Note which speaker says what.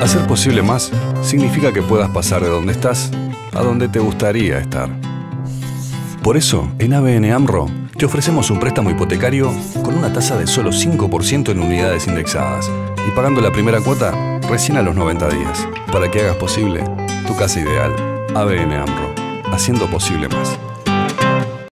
Speaker 1: Hacer posible más significa que puedas pasar de donde estás a donde te gustaría estar. Por eso, en ABN AMRO, te ofrecemos un préstamo hipotecario con una tasa de solo 5% en unidades indexadas y pagando la primera cuota recién a los 90 días, para que hagas posible tu casa ideal. ABN AMRO, haciendo posible más.